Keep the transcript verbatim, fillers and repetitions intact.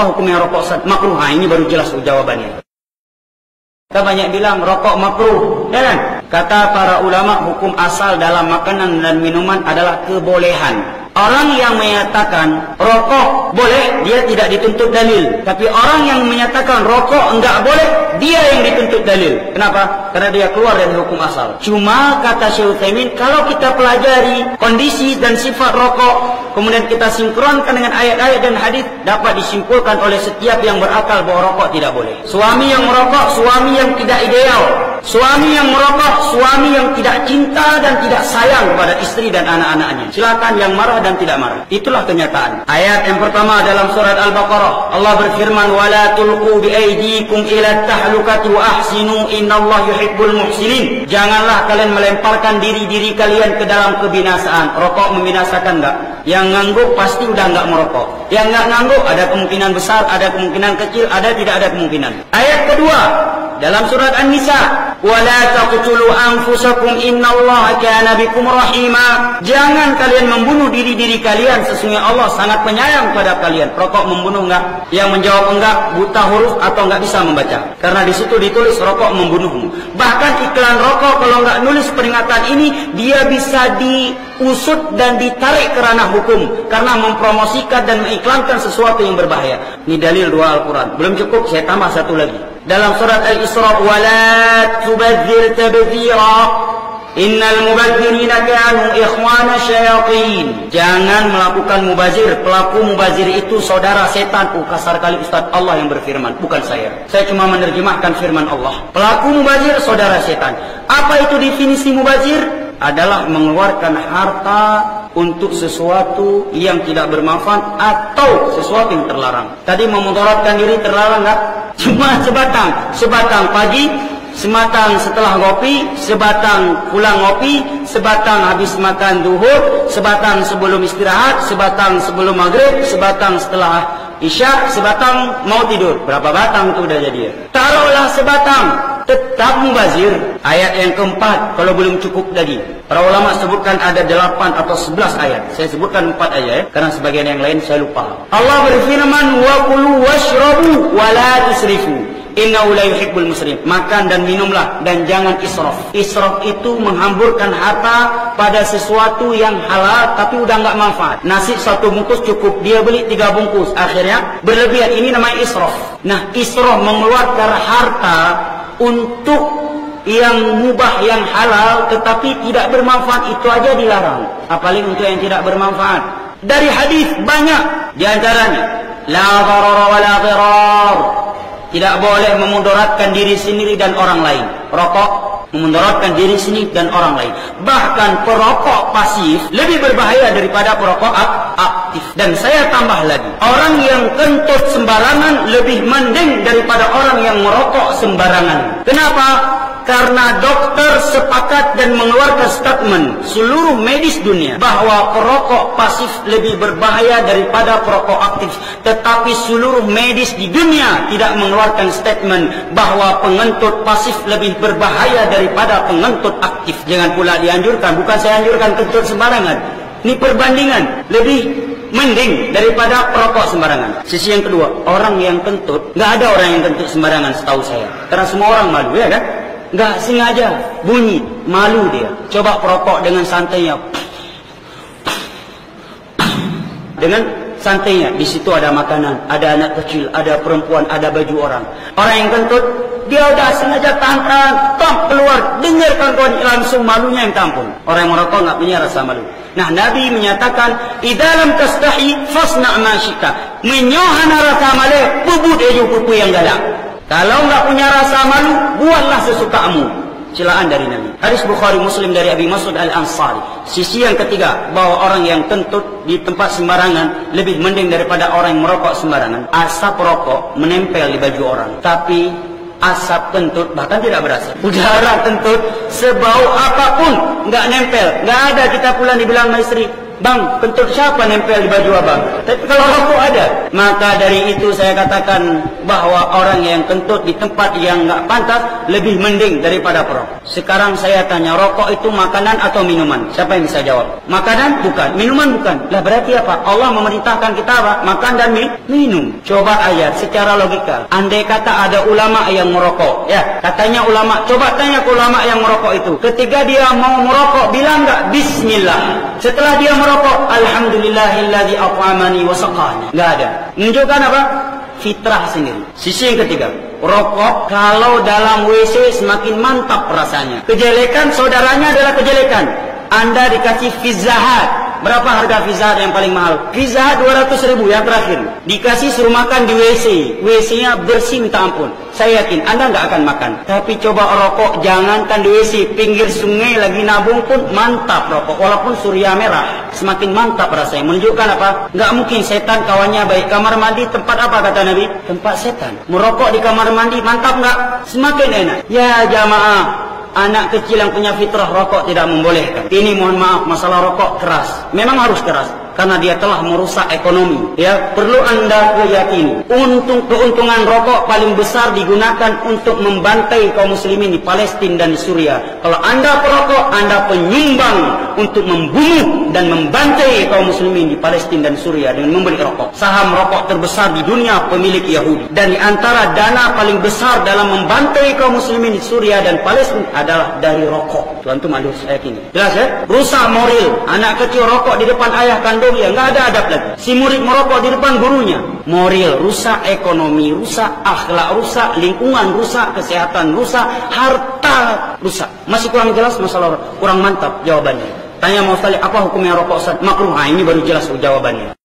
Apa hukumnya rokok Ustaz? Makruh. Nah, ini baru jelas jawabannya. Kita banyak bilang rokok makruh, ya kan? Kata para ulama, hukum asal dalam makanan dan minuman adalah kebolehan. Orang yang menyatakan rokok boleh, dia tidak dituntut dalil. Tapi orang yang menyatakan rokok enggak boleh, dia yang dituntut dalil. Kenapa? Karena dia keluar dari hukum asal. Cuma kata Syekh Utsaimin, kalau kita pelajari kondisi dan sifat rokok, kemudian kita sinkronkan dengan ayat-ayat dan hadis, dapat disimpulkan oleh setiap yang berakal bahwa rokok tidak boleh. Suami yang merokok, suami yang tidak ideal. Suami yang merokok, suami yang tidak cinta dan tidak sayang kepada istri dan anak-anaknya. Silakan yang marah dan tidak marah. Itulah kenyataan. Ayat yang pertama dalam surat Al-Baqarah, Allah berfirman, "Wala tulqu biaydikum ila tahlukati wa ahsinu innallaha yuhibbul muhsinin." Janganlah kalian melemparkan diri-diri kalian ke dalam kebinasaan. Rokok membinasakan enggak? Yang ngangguk pasti udah enggak merokok. Yang enggak ngangguk ada kemungkinan besar, ada kemungkinan kecil, ada tidak ada kemungkinan. Ayat kedua dalam surat An-Nisa, "Wala taqtulu anfusakum innallaha kana bikum rahima." Jangan kalian membunuh diri-diri kalian, sesungguhnya Allah sangat penyayang pada kalian. Rokok membunuh enggak? Yang menjawab enggak, buta huruf atau enggak bisa membaca. Karena di situ ditulis rokok membunuhmu. Bahkan iklan rokok kalau enggak nulis peringatan ini, dia bisa diusut dan ditarik ke ranah hukum karena mempromosikan dan mengiklankan sesuatu yang berbahaya. Ini dalil dua Al-Quran. Belum cukup, saya tambah satu lagi. Dalam surat Al-Isra, "Wala tubadzir tabdzira innal mubadzirina kanu ikhwana syayatin." Jangan melakukan mubazir. Pelaku mubazir itu saudara setan. Oh, kasar kali Ustaz, Allah yang berfirman, bukan saya. Saya cuma menerjemahkan firman Allah. Pelaku mubazir saudara setan. Apa itu definisi mubazir? Adalah mengeluarkan harta untuk sesuatu yang tidak bermanfaat atau sesuatu yang terlarang. Tadi memudaratkan diri terlarang enggak? Cuma sebatang, sebatang pagi, sebatang setelah ngopi, sebatang pulang ngopi, sebatang habis makan duhur, sebatang sebelum istirahat, sebatang sebelum maghrib, sebatang setelah isya, sebatang mau tidur. Berapa batang itu udah jadi ya? Taruhlah sebatang, tetap mubazir. Ayat yang keempat, kalau belum cukup tadi, para ulama sebutkan ada delapan atau sebelas ayat. Saya sebutkan empat aja ya, karena sebagian yang lain saya lupa. Allah berfirman, "Wa kulu washrabu wa la tusrifu innahu la yuhibbul musrif." Makan dan minumlah dan jangan israf. Israf itu menghamburkan harta pada sesuatu yang halal tapi udah enggak manfaat. Nasi satu bungkus cukup, dia beli tiga bungkus, akhirnya berlebihan. Ini namanya israf. Nah, israf mengeluarkan harta untuk yang mubah, yang halal tetapi tidak bermanfaat, itu aja dilarang. Apalagi untuk yang tidak bermanfaat. Dari hadis banyak, di antaranya la darara wa la dirar. Tidak boleh memudaratkan diri sendiri dan orang lain. Rokok memudaratkan diri sendiri dan orang lain. Bahkan perokok pasif lebih berbahaya daripada perokok aktif. Dan saya tambah lagi, orang yang kentut sembarangan lebih mending daripada orang yang merokok sembarangan. Kenapa? Karena dokter sepakat dan mengeluarkan statement seluruh medis dunia bahwa perokok pasif lebih berbahaya daripada perokok aktif. Tetapi seluruh medis di dunia tidak mengeluarkan statement bahwa pengentut pasif lebih berbahaya daripada pengentut aktif. Jangan pula dianjurkan, bukan saya anjurkan kentut sembarangan. Ini perbandingan, lebih mending daripada perokok sembarangan. Sisi yang kedua, orang yang kentut, nggak ada orang yang kentut sembarangan setahu saya. Karena semua orang malu, ya kan? Nggak sengaja bunyi, malu dia. Coba perokok dengan santainya, dengan santainya. Di situ ada makanan, ada anak kecil, ada perempuan, ada baju orang. Orang yang kentut, dia udah sengaja tahan-tahan, tom keluar, dengarkan kawan, langsung malunya yang tampun. Orang yang merokok nggak punya rasa malu. Nah, Nabi menyatakan, "Idza lam tastahi fasna' ma syi'ta." Menyohana rasa malu, bubut eju pupu yang galak. Kalau enggak punya rasa malu, buatlah sesukamu. Celaan dari Nabi. Hadis Bukhari Muslim dari Abi Mas'ud Al-Ansari. Sisi yang ketiga, bahwa orang yang kentut di tempat sembarangan lebih mending daripada orang yang merokok sembarangan. Asap rokok menempel di baju orang, tapi asap kentut bahkan tidak berasa. Udara kentut sebau apapun enggak nempel. Enggak ada kita pulang dibilang sama istri, Bang, kentut siapa nempel di baju abang? Tapi kalau rokok ada, maka dari itu saya katakan bahwa orang yang kentut di tempat yang enggak pantas lebih mending daripada perokok. Sekarang saya tanya, rokok itu makanan atau minuman? Siapa yang bisa jawab? Makanan? Bukan. Minuman? Bukan. Lah berarti apa? Allah memerintahkan kita apa? Makan dan minum. Coba ayat secara logika. Andai kata ada ulama yang merokok, ya, katanya ulama, coba tanya ke ulama yang merokok itu. Ketika dia mau merokok, bilang enggak bismillah. Setelah dia merokok, alhamdulillahilladzi at'amani wa saqani. Enggak ada. Menunjukkan apa? Fitrah sendiri. Sisi yang ketiga, rokok kalau dalam W C semakin mantap rasanya. Kejelekan saudaranya adalah kejelekan. Anda dikasih Pizza. Berapa harga Pizza yang paling mahal? Pizza dua ratus ribu yang terakhir. Dikasih suruh makan di W C. W C-nya bersih minta ampun. Saya yakin Anda nggak akan makan. Tapi coba rokok, jangankan di W C, pinggir sungai lagi nabung pun mantap rokok. Walaupun surya merah, semakin mantap rasanya. Menunjukkan apa? Nggak mungkin setan kawannya baik. Kamar mandi tempat apa kata Nabi? Tempat setan. Merokok di kamar mandi mantap nggak? Semakin enak. Ya jamaah, anak kecil yang punya fitrah rokok tidak membolehkan. Ini mohon maaf, masalah rokok keras. Memang harus keras karena dia telah merusak ekonomi. Ya, perlu Anda yakini. Untung keuntungan rokok paling besar digunakan untuk membantai kaum muslimin di Palestina dan di Suriah. Kalau Anda perokok, Anda penyumbang untuk membunuh dan membantai kaum muslimin di Palestina dan Suriah dengan membeli rokok. Saham rokok terbesar di dunia pemilik Yahudi. Dan di antara dana paling besar dalam membantai kaum muslimin di Suriah dan Palestina adalah dari rokok. Tuan-tuan malu saya kini. Jelas ya? Rusak moral. Anak kecil rokok di depan ayah kandung, ya nggak ada adab lagi. Si murid merokok di depan gurunya. Moral rusak, ekonomi rusak, akhlak rusak, lingkungan rusak, kesehatan rusak, harta rusak. Masih kurang jelas masalah rokok? Kurang mantap jawabannya. Tanya mau sekali, apa hukumnya rokok? Makruh. Nah, ini baru jelas jawabannya.